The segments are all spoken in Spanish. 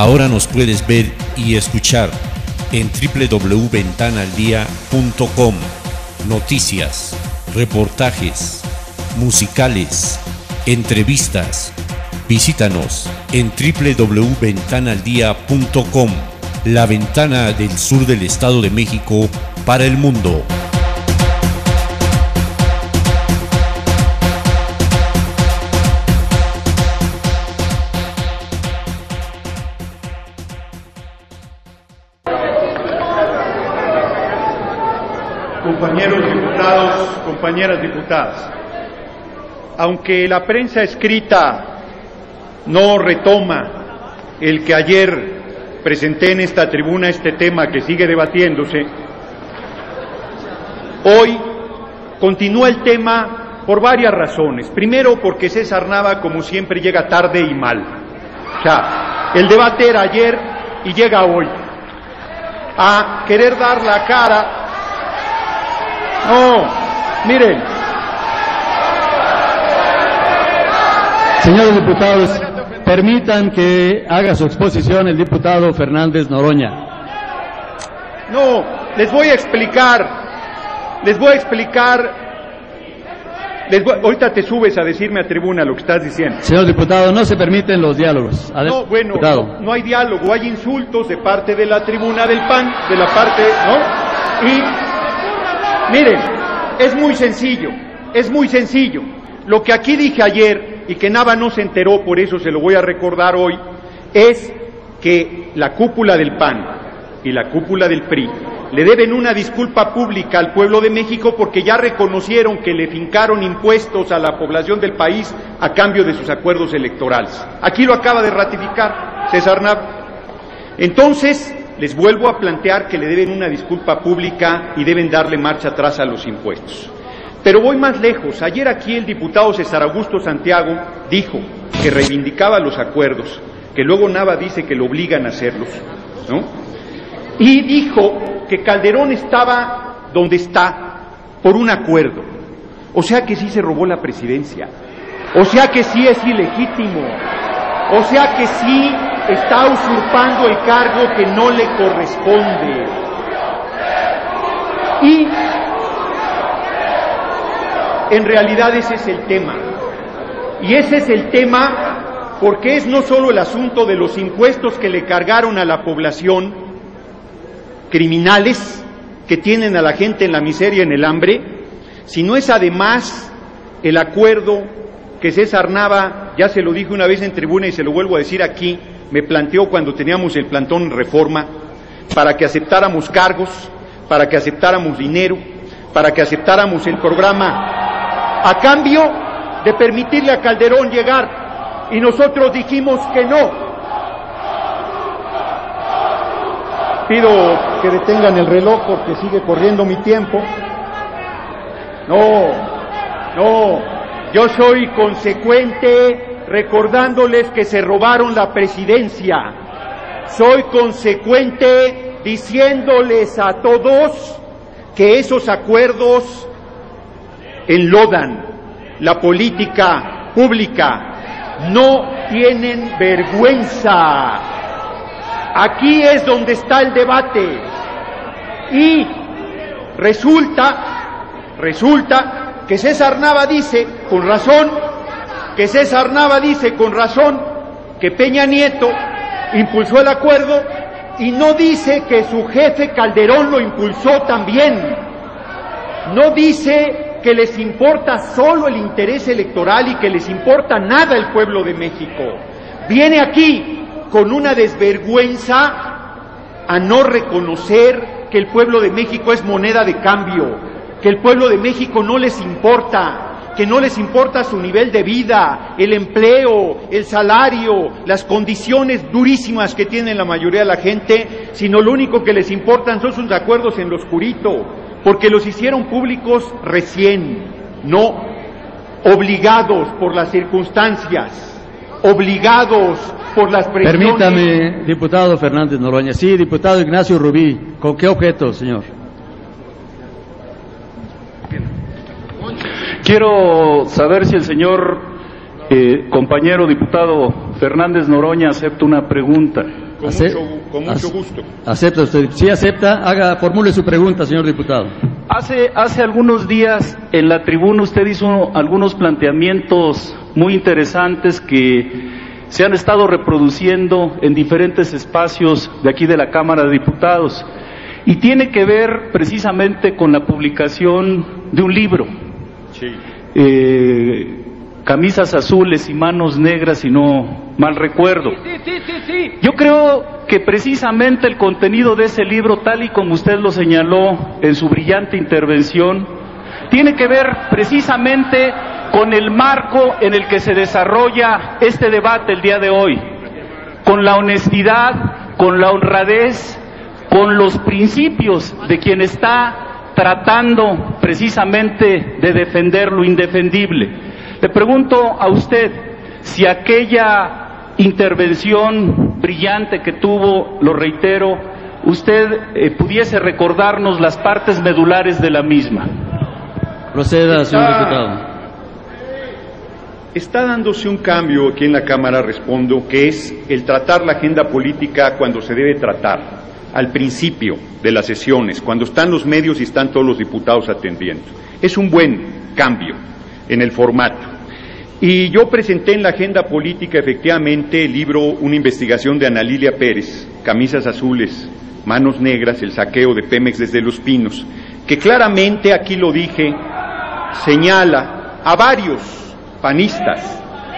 Ahora nos puedes ver y escuchar en www.ventanaaldia.com. Noticias, reportajes, musicales, entrevistas. Visítanos en www.ventanaaldia.com, la ventana del sur del Estado de México para el mundo. Compañeros diputados, compañeras diputadas, aunque la prensa escrita no retoma el que ayer presenté en esta tribuna, este tema que sigue debatiéndose, hoy continúa el tema por varias razones. Primero, porque César Nava, como siempre, llega tarde y mal. O sea, el debate era ayer y llega hoy a querer dar la cara. No, miren. Señores diputados, permitan que haga su exposición el diputado Fernández Noroña. No, les voy a explicar. Ahorita te subes a decirme a tribuna lo que estás diciendo. Señor diputado, no se permiten los diálogos. No, bueno, no hay diálogo, hay insultos de parte de la tribuna del PAN, de la parte, ¿no? Y miren, es muy sencillo. Lo que aquí dije ayer y que Nava no se enteró, por eso se lo voy a recordar hoy, es que la cúpula del PAN y la cúpula del PRI le deben una disculpa pública al pueblo de México porque ya reconocieron que le fincaron impuestos a la población del país a cambio de sus acuerdos electorales. Aquí lo acaba de ratificar César Nava. Entonces, les vuelvo a plantear que le deben una disculpa pública y deben darle marcha atrás a los impuestos. Pero voy más lejos. Ayer aquí el diputado César Augusto Santiago dijo que reivindicaba los acuerdos, que luego Nava dice que lo obligan a hacerlos, ¿no? Y dijo que Calderón estaba donde está por un acuerdo. O sea que sí se robó la presidencia. O sea que sí es ilegítimo. O sea que sí está usurpando el cargo que no le corresponde. Y en realidad ese es el tema. Y ese es el tema porque es no solo el asunto de los impuestos que le cargaron a la población, criminales que tienen a la gente en la miseria y en el hambre, sino es además el acuerdo que César Nava, ya se lo dije una vez en tribuna y se lo vuelvo a decir aquí, me planteó cuando teníamos el plantón Reforma, para que aceptáramos cargos, para que aceptáramos dinero, para que aceptáramos el programa, a cambio de permitirle a Calderón llegar, y nosotros dijimos que no. Pido que detengan el reloj porque sigue corriendo mi tiempo. No, yo soy consecuente recordándoles que se robaron la presidencia. Soy consecuente diciéndoles a todos que esos acuerdos enlodan la política pública. No tienen vergüenza. Aquí es donde está el debate. Y resulta que César Nava dice con razón, que Peña Nieto impulsó el acuerdo y no dice que su jefe Calderón lo impulsó también. No dice que les importa solo el interés electoral y que les importa nada el pueblo de México. Viene aquí con una desvergüenza a no reconocer que el pueblo de México es moneda de cambio, que el pueblo de México no les importa, que no les importa su nivel de vida, el empleo, el salario, las condiciones durísimas que tiene la mayoría de la gente, sino lo único que les importan son sus acuerdos en lo oscurito, porque los hicieron públicos recién, no obligados por las circunstancias, obligados por las presiones. Permítame, diputado Fernández Noroña. Sí, diputado Ignacio Rubí. ¿Con qué objeto, señor? Quiero saber si el señor compañero diputado Fernández Noroña acepta una pregunta. Con mucho gusto. ¿Acepta usted? Sí, acepta. Formule su pregunta, señor diputado. Hace algunos días en la tribuna usted hizo algunos planteamientos muy interesantes que se han estado reproduciendo en diferentes espacios de aquí de la Cámara de Diputados y tiene que ver precisamente con la publicación de un libro. Sí. Camisas azules y manos negras, si no mal recuerdo. Sí. Yo creo que precisamente el contenido de ese libro, tal y como usted lo señaló en su brillante intervención, tiene que ver precisamente con el marco en el que se desarrolla este debate el día de hoy, con la honestidad, con la honradez, con los principios de quien está tratando precisamente de defender lo indefendible. Le pregunto a usted si aquella intervención brillante que tuvo, lo reitero, usted pudiese recordarnos las partes medulares de la misma. Proceda, señor diputado. Está dándose un cambio aquí en la Cámara, respondo, que es el tratar la agenda política cuando se debe tratar, al principio de las sesiones, cuando están los medios y están todos los diputados atendiendo. Es un buen cambio en el formato. Y yo presenté en la agenda política, efectivamente, el libro, una investigación de Ana Lilia Pérez, Camisas Azules, Manos Negras, el saqueo de Pemex desde Los Pinos, que claramente, aquí lo dije, señala a varios panistas,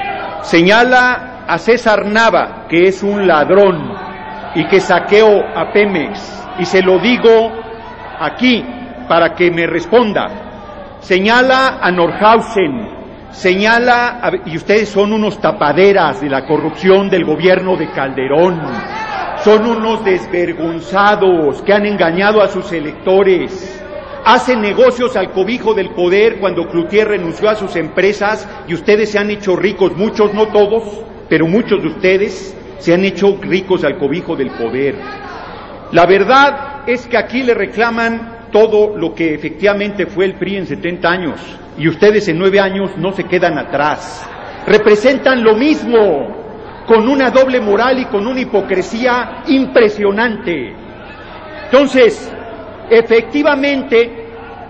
señala a César Nava, que es un ladrón y que saqueó a Pemex, y se lo digo aquí para que me responda, señala a Nordhausen, señala, y ustedes son unos tapaderas de la corrupción del gobierno de Calderón, son unos desvergonzados que han engañado a sus electores, hacen negocios al cobijo del poder cuando Cloutier renunció a sus empresas y ustedes se han hecho ricos, muchos, no todos, pero muchos de ustedes se han hecho ricos al cobijo del poder. La verdad es que aquí le reclaman todo lo que efectivamente fue el PRI en 70 años, y ustedes en 9 años no se quedan atrás. Representan lo mismo, con una doble moral y con una hipocresía impresionante. Entonces, efectivamente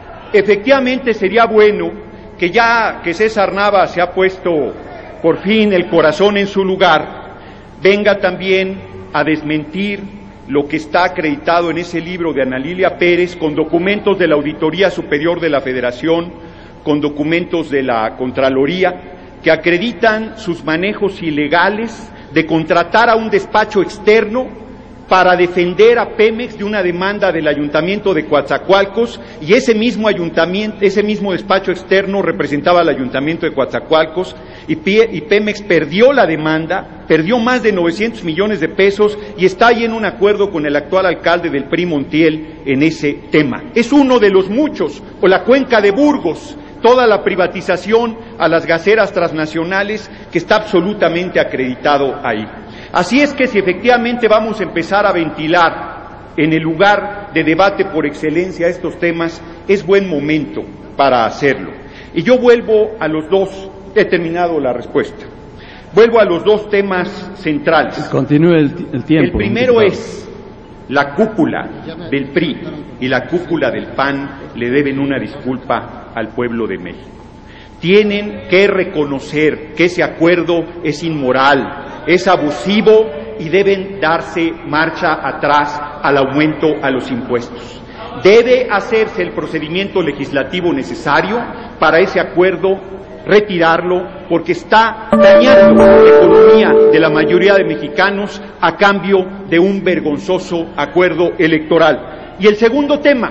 sería bueno que ya que César Nava se ha puesto por fin el corazón en su lugar, venga también a desmentir lo que está acreditado en ese libro de Ana Lilia Pérez, con documentos de la Auditoría Superior de la Federación, con documentos de la Contraloría, que acreditan sus manejos ilegales de contratar a un despacho externo para defender a Pemex de una demanda del Ayuntamiento de Coatzacoalcos, y ese mismo despacho externo representaba al Ayuntamiento de Coatzacoalcos, y Pemex perdió la demanda, perdió más de 900 millones de pesos y está ahí en un acuerdo con el actual alcalde del PRI, Montiel, en ese tema. Es uno de los muchos, o la cuenca de Burgos, toda la privatización a las gaseras transnacionales que está absolutamente acreditado ahí. Así es que si efectivamente vamos a empezar a ventilar en el lugar de debate por excelencia estos temas, es buen momento para hacerlo. Y yo vuelvo a los dos, he terminado la respuesta, vuelvo a los dos temas centrales. Continúe el tiempo. El primero es la cúpula del PRI y la cúpula del PAN le deben una disculpa al pueblo de México. Tienen que reconocer que ese acuerdo es inmoral, es abusivo y deben darse marcha atrás al aumento a los impuestos. Debe hacerse el procedimiento legislativo necesario para ese acuerdo, retirarlo, porque está dañando la economía de la mayoría de mexicanos a cambio de un vergonzoso acuerdo electoral. Y el segundo tema,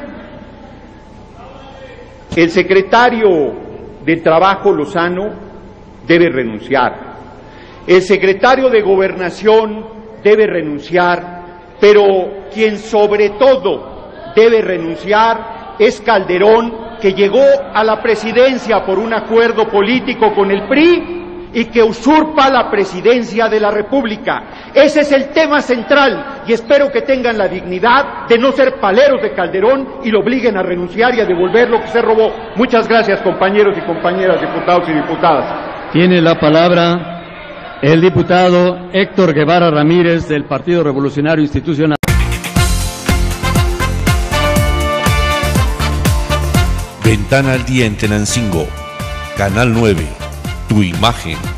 el secretario de Trabajo, Lozano, debe renunciar. El secretario de Gobernación debe renunciar, pero quien sobre todo debe renunciar es Calderón, que llegó a la presidencia por un acuerdo político con el PRI y que usurpa la presidencia de la República. Ese es el tema central y espero que tengan la dignidad de no ser paleros de Calderón y lo obliguen a renunciar y a devolver lo que se robó. Muchas gracias, compañeros y compañeras, diputados y diputadas. Tiene la palabra El diputado Héctor Guevara Ramírez, del Partido Revolucionario Institucional. Ventana al Día en Tenancingo. Canal 9. Tu imagen.